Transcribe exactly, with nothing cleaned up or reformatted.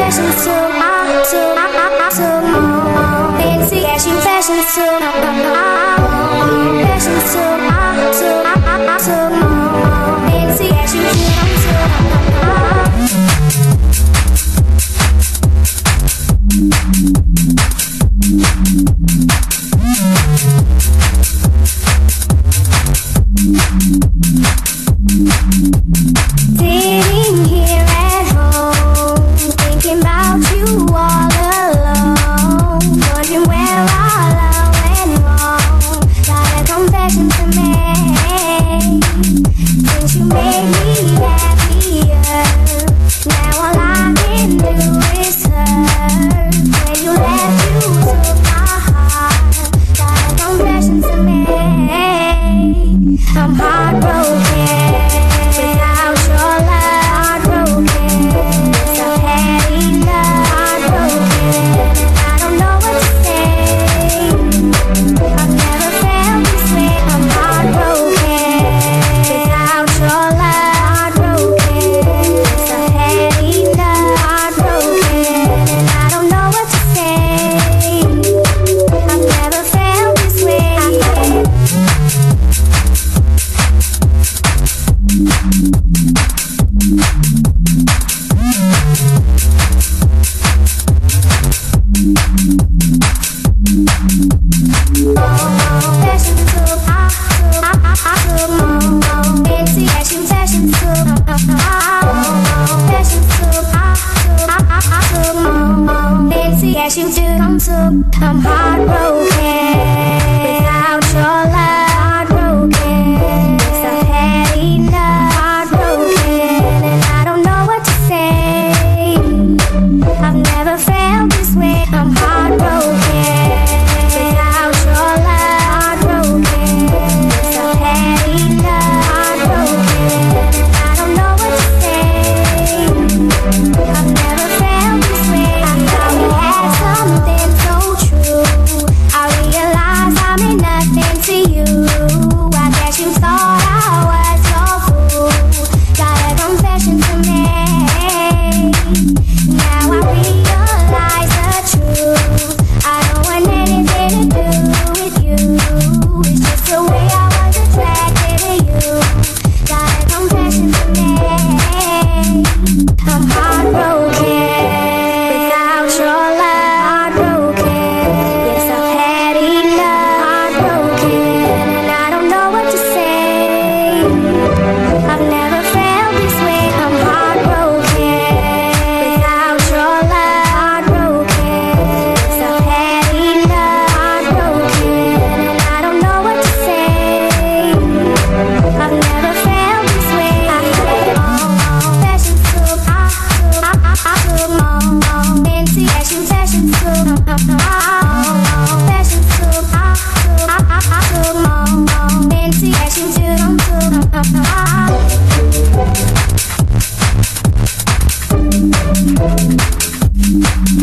fashion too, too, too fancy. Fashion, fashion too, fashion too, too, too fancy. Fashion too, sitting here at home, thinking about you all alone, wondering where our love went wrong. Got a confession to make, since you made me happier. Now all I can do is hurt. When you left, you took my heart. Got a confession to make. I'm heartbroken without your love. Heartbroken, yes, I've had enough. Heartbroken, I don't know what to say. I've never felt this way. I'm heartbroken without your love. Heartbroken, yes, I've had enough. Heartbroken, I don't know what to say. I've never felt this way. Fashion too, fancy. Fashion, fashion too, fashion too, fancy. Fashion too, I'm too, I'm heartbroken without your love. Heartbroken, yes, I've had enough. Heartbroken, and I don't know what to say. I've never felt this way. I'm heartbroken without your love. Heartbroken, yes, I've had enough. Heartbroken, I don't know what to say. I've never felt this way. I thought we had something so true. I realized I meant nothing to you. I guess you thought I was your fool. Got a confession to make. Now I realize the truth. I don't want anything to do with you. It's just the way I was attracted to you. Got a confession to make. I'm heartbroken without your love. Heartbroken, yes, I've had enough. Heartbroken, and I don't know what to say. I've never felt this way. I'm heartbroken without your love. Heartbroken, yes, I've had enough. Heartbroken, and I don't know what to say. I've never felt this way. I had all fashion too, fancy. Fashion, fashion too, fashion too, fancy. Fashion too, I'm too.